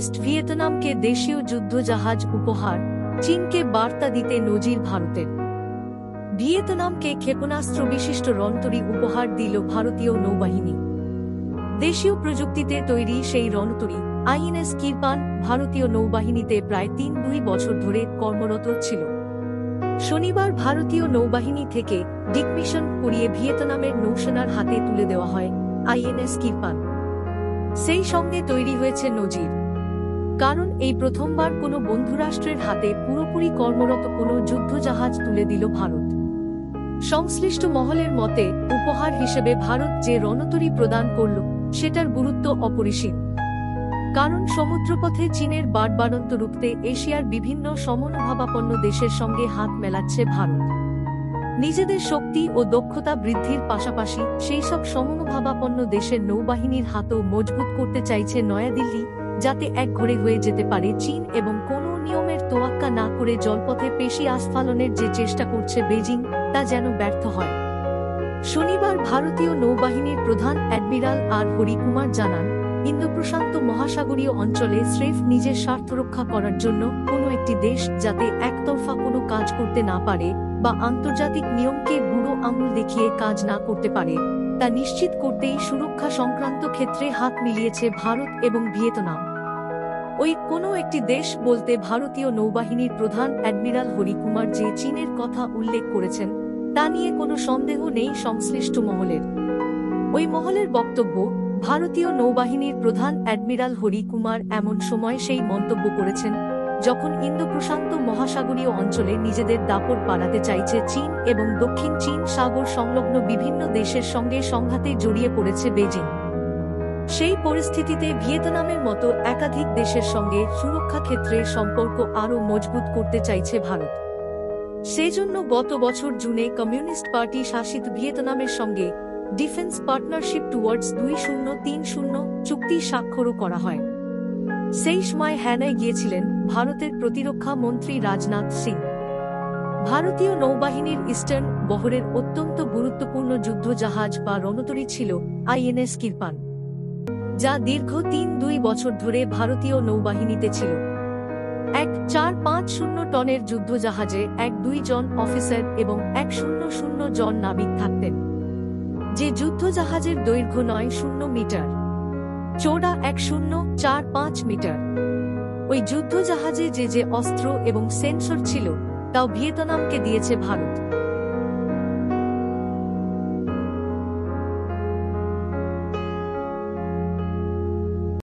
Communist ভিয়েতনামকে দেশীয় যুদ্ধজাহাজ উপহার, চীনকে বার্তা দিতে নজির ভারতের। ভিয়েতনামকে ক্ষেপণাস্ত্র বিশিষ্ট রণতরী উপহার দিল ভারতীয় নৌবাহিনী। দেশীয় প্রযুক্তিতে তৈরি সেই রণতরী আইএনএস কিরপান ভারতীয় নৌবাহিনীতে প্রায় ৩-২ বছর ধরে কর্মরত ছিল। শনিবার ভারতীয় নৌবাহিনী থেকে ডিকমিশন করিয়ে ভিয়েতনামের নৌসেনার হাতে তুলে দেওয়া হয় আইএনএস কিরপান। সেই সঙ্গে তৈরি হয়েছে নজির, কারণ এই প্রথমবার কোনো বন্ধুরাষ্ট্রের হাতে পুরোপুরি কর্মরত কোনো যুদ্ধজাহাজ তুলে দিল ভারত। সংশ্লিষ্ট মহলের মতে উপহার হিসেবে ভারত যে রণতরী প্রদান করল সেটার গুরুত্ব অপরিসীম, কারণ সমুদ্রপথে চীনের বাড়বাড়ন্ত রুখতে এশিয়ার বিভিন্ন সমমনোভাবাপন্ন দেশের সঙ্গে হাত মেলাচ্ছে ভারত। নিজেদের শক্তি ও দক্ষতা বৃদ্ধির পাশাপাশি সেই সব সমমনোভাবাপন্ন দেশের নৌবাহিনীর হাতও মজবুত করতে চাইছে নয়াদিল্লি, যাতে একঘরে হয়ে যেতে পারে চীন, এবং কোনো নিয়মের তোয়াক্কা না করে জলপথে পেশি আস্ফালনের যে চেষ্টা করছে বেজিং তা যেন ব্যর্থ হয়। শনিবার ভারতীয় নৌবাহিনীর প্রধান অ্যাডমিরাল আর হরিকুমার জানান, ইন্দো প্রশান্ত মহাসাগরীয় অঞ্চলে স্রেফ নিজের স্বার্থ রক্ষা করার জন্য কোনো একটি দেশ যাতে একতরফা কোনো কাজ করতে না পারে বা আন্তর্জাতিক নিয়মকে বুড়ো আঙুল দেখিয়ে কাজ না করতে পারে তা নিশ্চিত করতেই সুরক্ষা সংক্রান্ত ক্ষেত্রে হাত মিলিয়েছে ভারত এবং ভিয়েতনাম। ওই কোনো একটি দেশ বলতে ভারতীয় নৌবাহিনীর প্রধান অ্যাডমিরাল হরিকুমার যে চীনের কথা উল্লেখ করেছেন তা নিয়ে কোনো সন্দেহ নেই সংশ্লিষ্ট মহলের। ওই মহলের বক্তব্য, ভারতীয় নৌবাহিনীর প্রধান অ্যাডমিরাল হরিকুমার এমন সময় সেই মন্তব্য করেছেন যখন ইন্দো প্রশান্ত মহাসাগরীয় অঞ্চলে নিজেদের দাপট বাড়াতে চাইছে চীন এবং দক্ষিণ চীন সাগর সংলগ্ন বিভিন্ন দেশের সঙ্গে সংঘাতে জড়িয়ে পড়েছে বেজিং। সেই পরিস্থিতিতে ভিয়েতনামের মতো একাধিক দেশের সঙ্গে সুরক্ষা ক্ষেত্রে সম্পর্ক আরও মজবুত করতে চাইছে ভারত। সেজন্য গত বছর জুনে কমিউনিস্ট পার্টি শাসিত ভিয়েতনামের সঙ্গে ডিফেন্স পার্টনারশিপ টুয়ার্ডস 2030 চুক্তি স্বাক্ষরও করা হয়। সেই সময় হ্যানায় গিয়েছিলেন ভারতের প্রতিরক্ষা মন্ত্রী রাজনাথ সিং। ভারতীয় নৌবাহিনীর ইস্টার্ন বহরের অত্যন্ত গুরুত্বপূর্ণ যুদ্ধজাহাজ বা রণতরী ছিল আইএনএস কিরপান, যা দীর্ঘ ৩-২ বছর ধরে ভারতীয় নৌবাহিনীতে ছিল। 1,450 টনের যুদ্ধজাহাজে 1-2 জন অফিসার এবং 100 জন নাবিক থাকতেন। যে যুদ্ধজাহাজের দৈর্ঘ্য 9 মিটার, চওড়া 1045 মিটার। ওই যুদ্ধজাহাজে যে অস্ত্র এবং সেন্সর ছিল তাও ভিয়েতনামকে দিয়েছে ভারত।